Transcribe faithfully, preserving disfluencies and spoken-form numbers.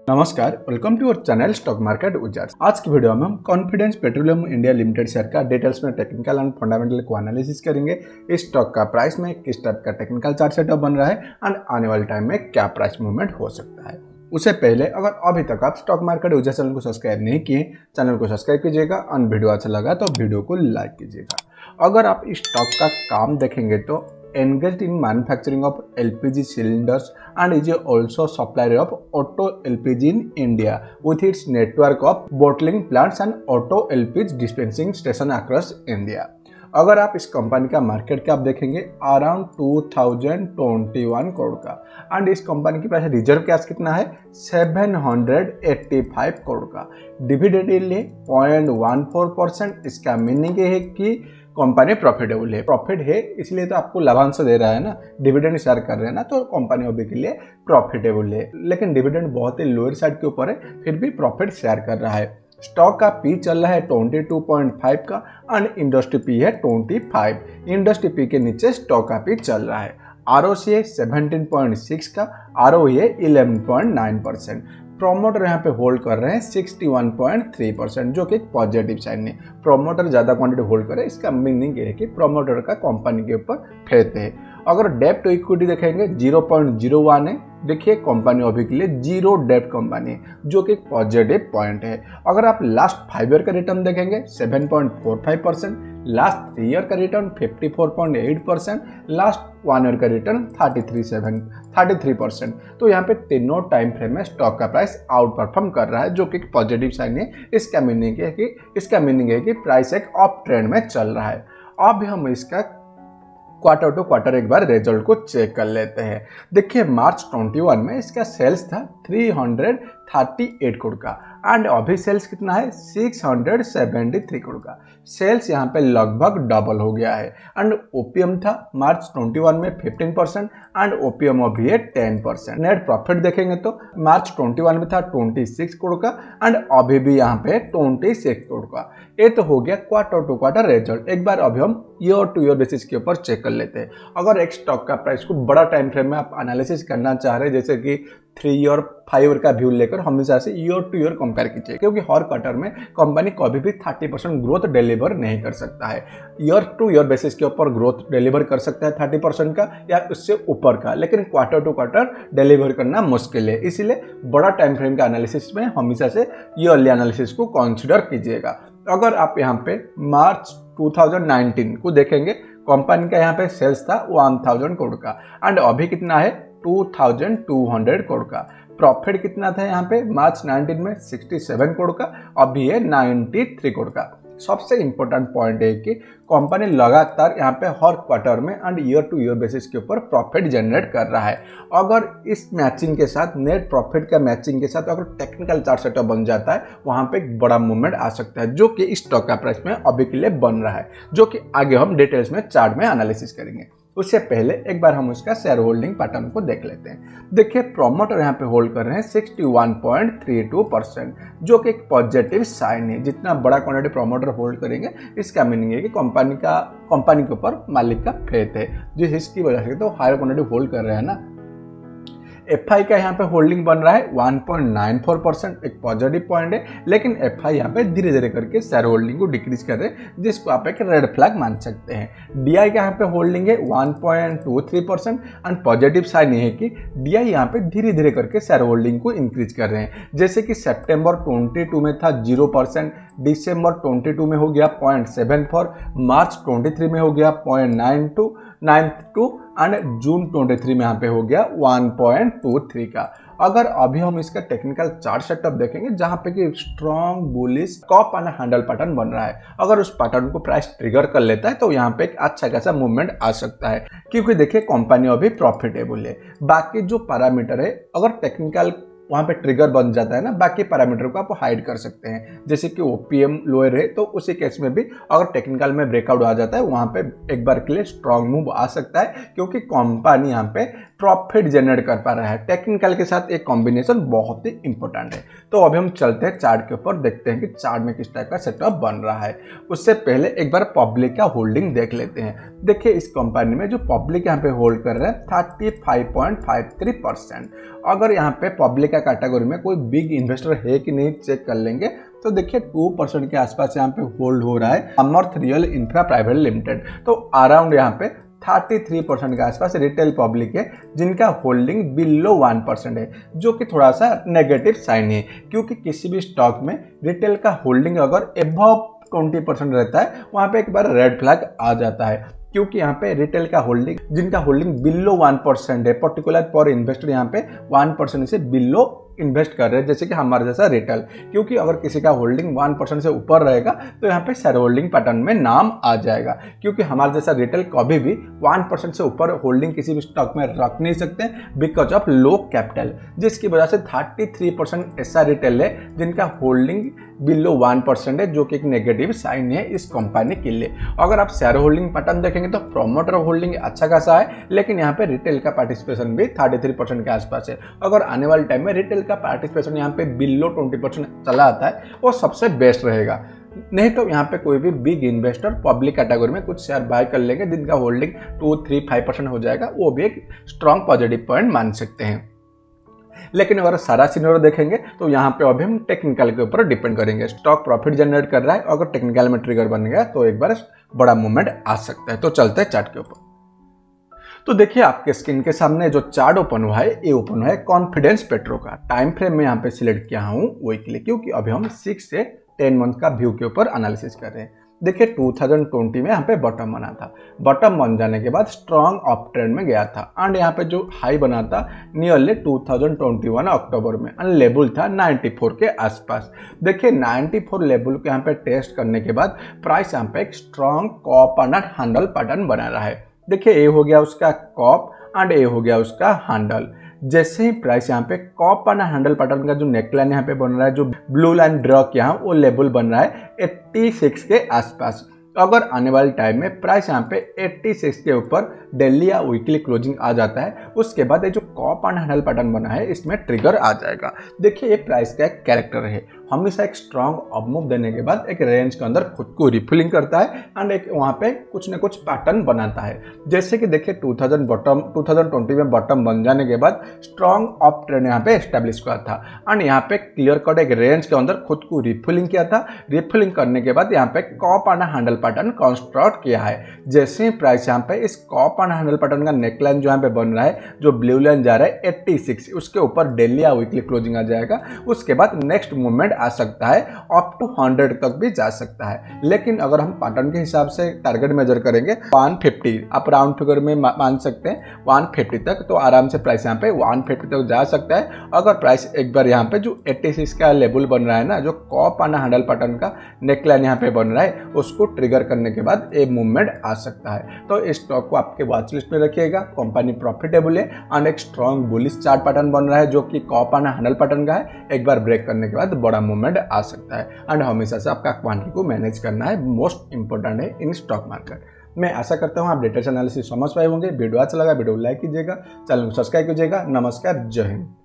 नमस्कार, welcome to our channel stock market उजार्स। आज की वीडियो में हम Confidence Petroleum India Limited share का डिटेल्स में टेक्निकल एंड फंडामेंटल को एनालिसिस करेंगे। इस स्टॉक का प्राइस में किस टाइप का टेक्निकल चार्ट सेटअप बन रहा है एंड आने वाले टाइम में क्या प्राइस मूवमेंट हो सकता है। उससे पहले अगर अभी तक आप स्टॉक मार्केट उजार्स चैनल को सब्सक्राइब नहीं किए, चैनल को सब्सक्राइब कीजिएगा और वीडियो अच्छा लगा तो वीडियो को लाइक कीजिएगा। अगर आप इस स्टॉक का काम देखेंगे तो engaged in manufacturing of L P G cylinders and is also supplier of auto L P G in India with its network of bottling plants and auto L P G dispensing station across India। अगर आप इस company का market cap देखेंगे around two thousand twenty one crore का and इस company के पास reserve cash कितना है seven hundred eighty five crore का। डिविडेंड यील्ड है पॉइंट वन फोर परसेंट। इसका मीनिंग ये है कि कंपनी प्रॉफिटेबल है। प्रॉफिट है इसलिए तो आपको लाभांश दे रहा है ना, डिविडेंड शेयर कर रहे हैं ना, तो कंपनी अभी के लिए प्रॉफिटेबल है। लेकिन डिविडेंड बहुत ही लोअर साइड के ऊपर है, फिर भी प्रॉफिट शेयर कर रहा है। स्टॉक का पी चल रहा है ट्वेंटी टू पॉइंट फाइव का एंड इंडस्ट्री पी है ट्वेंटी फाइव। इंडस्ट्री पी के नीचे स्टॉक का पी चल रहा है। आरओसी है सेवनटीन पॉइंट सिक्स का, आरओई है eleven point nine percent. Promoter यहाँ पे होल्ड कर रहे हैं sixty one point three percent, जो कि एक पॉजिटिव साइन है। प्रोमोटर ज़्यादा क्वांटिटी होल्ड करे, इसका मीनिंग ये है कि प्रोमोटर का कंपनी के ऊपर फेथ है। अगर डेप्ट टू इक्विटी देखेंगे जीरो पॉइंट जीरो वन है। देखिए कंपनी अभी के लिए जीरो डेप्ट कंपनी है, जो कि एक पॉजिटिव पॉइंट है। अगर आप लास्ट फाइव ईयर का रिटर्न देखेंगे seven point four five percent, last three year का return fifty four point eight percent, last one year का return thirty three seven thirty three percent. तो यहाँ पे तीनों टाइम फ्रेम में स्टॉक का प्राइस आउट परफॉर्म कर रहा है, जो कि पॉजिटिव साइन है। इसका मीनिंग है कि इसका मीनिंग है कि प्राइस एक अप ट्रेंड में चल रहा है। अब हम इसका क्वार्टर टू क्वार्टर एक बार रिजल्ट को चेक कर लेते हैं। देखिए मार्च ट्वेंटी वन में इसका सेल्स था three hundred thirty eight crore का एंड अभी सेल्स कितना है six hundred seventy three crore का। सेल्स यहाँ पे लगभग डबल हो गया है। एंड ओपीएम था मार्च ट्वेंटी वन में फिफ्टीन परसेंट एंड ओपीएम अभी है टेन परसेंट। नेट प्रॉफिट देखेंगे तो मार्च ट्वेंटी वन में था ट्वेंटी सिक्स करोड़ का एंड अभी भी यहाँ पे ट्वेंटी सिक्स करोड़ का। ये तो हो गया क्वार्टर टू क्वार्टर रिजल्ट। एक बार अभी हम ईयर टू ईयर बेसिस के ऊपर चेक कर लेते हैं। अगर एक स्टॉक का प्राइस को बड़ा टाइम फ्रेम में आप एनालिसिस करना चाह रहे हैं, जैसे कि थ्री ईयर फाइव ईयर का व्यू लेकर हमेशा से ईयर टू ईयर कंपेयर कीजिए, क्योंकि हर क्वार्टर में कंपनी कभी भी थर्टी परसेंट ग्रोथ डिलीवर नहीं कर सकता है। ईयर टू ईयर बेसिस के ऊपर ग्रोथ डिलीवर कर सकता है थर्टी परसेंट का या उससे ऊपर का, लेकिन क्वार्टर टू क्वार्टर डिलीवर करना मुश्किल है। इसीलिए बड़ा टाइम फ्रेम का एनालिसिस में हमेशा से ईयरली एनालिसिस को कंसिडर कीजिएगा। अगर आप यहाँ पे मार्च टू थाउजेंड नाइनटीन को देखेंगे, कंपनी का यहाँ पे सेल्स था वन थाउजेंड करोड़ का एंड अभी कितना है two thousand two hundred crore का। प्रॉफिट कितना था यहाँ पे मार्च नाइनटीन में सिक्सटी सेवन करोड़ का, अभी है नाइन्टी थ्री करोड़ का। सबसे इंपॉर्टेंट पॉइंट है कि कंपनी लगातार यहाँ पे हर क्वार्टर में and year to year basis के ऊपर प्रॉफिट जनरेट कर रहा है। अगर इस मैचिंग के साथ नेट प्रॉफिट का मैचिंग के साथ अगर टेक्निकल चार्ट सेटअप बन जाता है, वहाँ पे एक बड़ा मूवमेंट आ सकता है, जो कि इस स्टॉक का प्राइस में अभी के लिए बन रहा है, जो कि आगे हम डिटेल्स में चार्ट में एनालिसिस करेंगे। उससे पहले एक बार हम उसका शेयर होल्डिंग पैटर्न को देख लेते हैं। देखिए प्रोमोटर यहाँ पे होल्ड कर रहे हैं sixty one point three two percent, जो कि एक पॉजिटिव साइन है। जितना बड़ा क्वांटिटी प्रोमोटर होल्ड करेंगे, इसका मीनिंग है कि कंपनी का कंपनी के ऊपर मालिक का फेथ है, जिस इसकी वजह से तो हायर क्वांटिटी होल्ड कर रहे हैं ना। एफ आई का यहाँ पे होल्डिंग बन रहा है one point nine four percent, एक पॉजिटिव पॉइंट है, लेकिन एफ आई यहाँ पे धीरे धीरे करके शेयर होल्डिंग को डिक्रीज कर रहे हैं, जिसको आप एक रेड फ्लैग मान सकते हैं। डी आई का यहाँ पे होल्डिंग है one point two three percent and positive sign ये है कि डी आई यहाँ पे धीरे धीरे करके शेयर होल्डिंग को इंक्रीज कर रहे हैं। जैसे कि सितंबर ट्वेंटी टू में था zero percent, December twenty two में हो गया point seven four, March twenty three में हो गया point nine two nine two and June twenty three में यहाँ पे हो गया वन पॉइंट टू थ्री का। अगर अभी हम इसका टेक्निकल चार्ट सेटअप देखेंगे, जहाँ पे कि strong bullish cup and handle pattern बन रहा है, अगर उस पैटर्न को प्राइस ट्रिगर कर लेता है तो यहाँ पे एक अच्छा खासा मूवमेंट आ सकता है, क्योंकि देखिए कंपनी अभी प्रॉफिटेबल है। बाकी जो पैरामीटर है अगर टेक्निकल वहाँ पे ट्रिगर बन जाता है ना, बाकी पैरामीटर को आप हाइड कर सकते हैं। जैसे कि ओपीएम लोअर है तो उसी केस में भी अगर टेक्निकल में ब्रेकआउट आ जाता है, वहाँ पे एक बार के लिए स्ट्रॉन्ग मूव आ सकता है, क्योंकि कंपनी यहाँ पे प्रॉफिट जनरेट कर पा रहा है। टेक्निकल के साथ एक कॉम्बिनेशन बहुत ही इंपॉर्टेंट है। तो अभी हम चलते हैं चार्ट के ऊपर, देखते हैं कि चार्ट में किस टाइप का सेटअप बन रहा है। उससे पहले एक बार पब्लिक का होल्डिंग देख लेते हैं। देखिए इस कंपनी में जो पब्लिक यहाँ पे होल्ड कर रहे हैं thirty five point five three percent. अगर यहाँ पे पब्लिक का कैटेगरी में कोई बिग इन्वेस्टर है कि नहीं चेक कर लेंगे तो देखिए टू परसेंट के आसपास यहाँ पे होल्ड हो रहा है Samarth real infra private limited. तो अराउंड यहाँ पे तैंतीस परसेंट के आसपास रिटेल पब्लिक है जिनका होल्डिंग बिलो वन परसेंट है, जो कि थोड़ा सा नेगेटिव साइन है, क्योंकि किसी भी स्टॉक में रिटेल का होल्डिंग अगर एबव ट्वेंटी परसेंट रहता है वहाँ पे एक बार रेड फ्लैग आ जाता है, क्योंकि यहाँ पे रिटेल का होल्डिंग जिनका होल्डिंग बिलो वन परसेंट है, पर्टिकुलर पर इन्वेस्टर यहाँ पे वन परसेंट से बिलो इन्वेस्ट कर रहे हैं, जैसे कि हमारे जैसा रिटेल। क्योंकि अगर किसी का होल्डिंग वन परसेंट से ऊपर रहेगा तो यहाँ पे शेयर होल्डिंग पैटर्न में नाम आ जाएगा, क्योंकि हमारे जैसा रिटेल कभी भी वन परसेंट से ऊपर होल्डिंग किसी भी स्टॉक में रख नहीं सकते बिकॉज ऑफ लो कैपिटल, जिसकी वजह से तैंतीस परसेंट ऐसा रिटेल है जिनका होल्डिंग बिलो वन परसेंट है, जो कि एक नेगेटिव साइन है इस कंपनी के लिए। अगर आप शेयर होल्डिंग पैटर्न देखेंगे तो प्रोमोटर होल्डिंग अच्छा खासा है, लेकिन यहाँ पे रिटेल का पार्टिसिपेशन भी तैंतीस परसेंट के आसपास है। अगर आने वाले टाइम में रिटेल का पार्टिसिपेशन यहाँ पे बिलो ट्वेंटी परसेंट चला आता है वो सबसे बेस्ट रहेगा। नहीं तो यहाँ पे कोई भी बिग इन्वेस्टर पब्लिक कैटेगरी में कुछ शेयर बाय कर लेंगे जिनका holding two three five percent हो जाएगा, वो भी एक स्ट्रॉन्ग पॉजिटिव पॉइंट मान सकते हैं। लेकिन अगर सारा सिनेरियो देखेंगे तो यहाँ पे अभी हम टेक्निकल के ऊपर डिपेंड करेंगे। स्टॉक प्रॉफिट जनरेट कर रहा है, अगर टेक्निकल में ट्रिगर बन गया तो एक बार बड़ा मूवमेंट आ सकता है। तो चलते हैं चार्ट के ऊपर। तो देखिए आपके स्क्रीन के सामने जो चार्ट ओपन हुआ है ये ओपन हुआ है कॉन्फिडेंस पेट्रो का। टाइम फ्रेम में यहाँ पे सिलेक्ट किया हूँ वीकली, क्योंकि अभी हम सिक्स से टेन मंथ का व्यू के ऊपर एनालिसिस कर रहे हैं। देखिए टू थाउजेंड ट्वेंटी में यहाँ पे बॉटम बना था, बॉटम बन जाने के बाद स्ट्रॉन्ग अप ट्रेंड में गया था एंड यहाँ पे जो हाई बना था nearly two thousand twenty one October में एंड लेवल था नाइंटी फोर के आसपास। देखिए नाइंटी फोर लेवल को यहाँ पे टेस्ट करने के बाद प्राइस यहाँ पे एक strong cup and handle pattern बना रहा है। देखिए ये हो गया उसका कॉप एंड ये हो गया उसका हैंडल। जैसे ही प्राइस यहाँ पे कॉप एंड हैंडल पैटर्न का जो नेकलाइन यहाँ पे बन रहा है, जो ब्लू लाइन ड्रॉ किया वो लेवल बन रहा है छियासी के आसपास। अगर आने वाले टाइम में प्राइस यहाँ पे छियासी के ऊपर डेली या वीकली क्लोजिंग आ जाता है, उसके बाद ये जो कॉप एंड हैंडल पैटर्न बना है इसमें ट्रिगर आ जाएगा। देखिए ये प्राइस का एक कैरेक्टर है, हमेशा एक स्ट्रॉन्ग अप मूव देने के बाद एक रेंज के अंदर खुद को रिफिलिंग करता है एंड एक वहाँ पे कुछ न कुछ पैटर्न बनाता है। जैसे कि देखिए two thousand bottom two thousand twenty में बॉटम बन जाने के बाद स्ट्रॉन्ग अप ट्रेंड यहाँ पे एस्टेब्लिश हुआ था एंड यहाँ पे क्लियर कट एक रेंज के अंदर खुद को रिफिलिंग किया था। रिफिलिंग करने के बाद यहाँ पे cup and handle pattern construct किया है। जैसे ही प्राइस यहाँ पे इस कॉप एंड हैंडल पैटर्न का नेकलाइन जो यहाँ पे बन रहा है, जो ब्लू लाइन जा रहा है छियासी, उसके ऊपर डेली या वीकली क्लोजिंग आ जाएगा। उसके बाद नेक्स्ट मूवमेंट आ सकता है अप टू हंड्रेड तक भी जा सकता है। लेकिन अगर हम पैटर्न के हिसाब से टारगेट मेजर करेंगे वन फिफ्टी, आप राउंड फिगर में मान सकते हैं वन फिफ्टी तक, तो आराम से प्राइस यहाँ पे वन फिफ्टी तक जा सकता है। अगर प्राइस एक बार यहाँ पे जो छियासी का लेवल बन रहा है ना, जो कॉप एंड हैंडल पैटर्न का नेकलाइन यहाँ पे बन रहा है, उसको ट्रिगर करने के बाद एक मूवमेंट आ सकता है। तो इस स्टॉक को आपके वॉच लिस्ट में रखिएगा। कंपनी प्रॉफिटेबल है एंड एक स्ट्रॉन्ग बुलिश चार्ट पैटर्न बन रहा है जो कि कॉप एंड हैंडल पैटर्न का है। एक बार ब्रेक करने के बाद बड़ा मूवमेंट आ सकता है एंड हमेशा से आपका क्वांटिटी को मैनेज करना है, मोस्ट इंपॉर्टेंट है इन स्टॉक मार्केट। मैं आशा करता हूँ आप डेटा एनालिसिस समझ पाए होंगे। वीडियो अच्छा लगा वीडियो लाइक कीजिएगा, चैनल को सब्सक्राइब कीजिएगा। नमस्कार, जय हिंद।